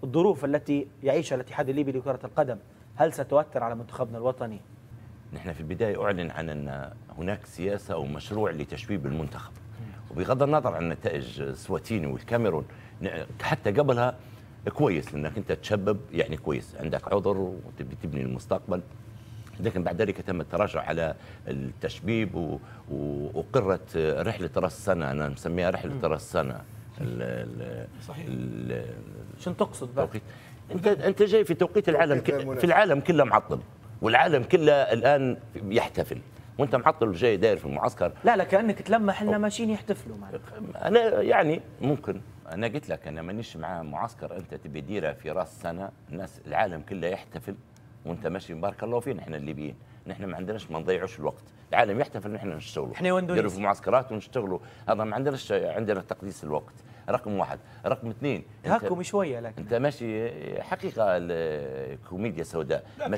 الظروف التي يعيشها الاتحاد الليبي لكرة القدم هل ستؤثر على منتخبنا الوطني؟ نحن في البداية أعلن عن أن هناك سياسة أو مشروع لتشبيب المنتخب، وبغض النظر عن نتائج سواتيني والكاميرون حتى قبلها كويس انك انت تشبب، يعني كويس عندك عذر وتبي تبني المستقبل. لكن بعد ذلك تم التراجع على التشبيب وقرت رحله راس السنه، انا مسميها رحله راس السنه. صحيح. شنو تقصد بقى؟ انت جاي في توقيت العالم في العالم كله معطل، والعالم كله الان يحتفل وانت معطل وجاي داير في المعسكر. لا كانك تلمح احنا ماشيين يحتفلوا معنا. انا يعني ممكن انا قلت لك انا مانيش مع معسكر انت تبي ديره في راس سنه، الناس العالم كله يحتفل وانت ماشي بارك الله فينا. احنا الليبيين نحن ما عندناش، ما نضيعوش الوقت، العالم يحتفل نحن نشتغلوا، احنا نديروا في معسكرات ونشتغلوا، هذا ما عندناش، عندنا تقديس الوقت. رقم واحد. رقم اثنين، تهكم شويه لكن انت ماشي حقيقه الكوميديا سوداء. ما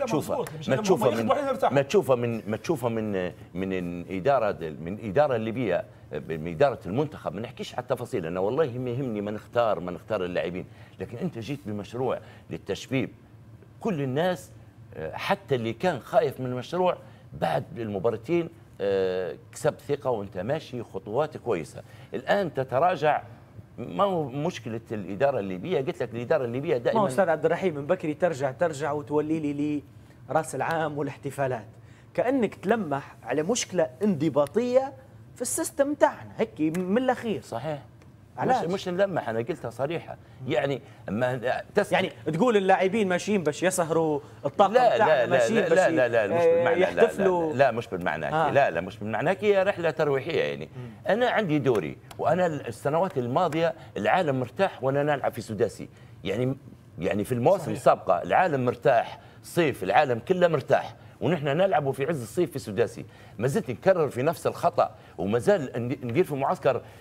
تشوفها من الاداره، من الاداره الليبيه، من اداره المنتخب. ما نحكيش على التفاصيل، انا والله ما يهمني ما نختار اللاعبين، لكن انت جيت بمشروع للتشبيب. كل الناس حتى اللي كان خايف من المشروع بعد المباراتين كسبت ثقه وانت ماشي خطوات كويسه. الان تتراجع، ما هو مشكله الاداره الليبيه؟ قلت لك الاداره الليبيه دائما. ما هو استاذ عبد الرحيم من بكري ترجع وتولي لي راس العام والاحتفالات، كانك تلمح على مشكله انضباطيه في السيستم تاعنا هيك من الاخير. صحيح. مش نلمح، انا قلتها صريحه. يعني ما يعني تقول اللاعبين ماشيين باش يسهروا، الطاقم تاعنا ماشيين باش مش بالمعنى، يحتفلوا. لا مش بالمعنى لا مش بالمعنى، هي رحله ترويحيه. يعني انا عندي دوري، وانا السنوات الماضيه العالم مرتاح وانا نلعب في سداسي. يعني في المواسم السابقه العالم مرتاح، صيف العالم كله مرتاح، ونحن نلعب في عز الصيف في سداسي. ما زلت نكرر في نفس الخطا، وما زال ندير في معسكر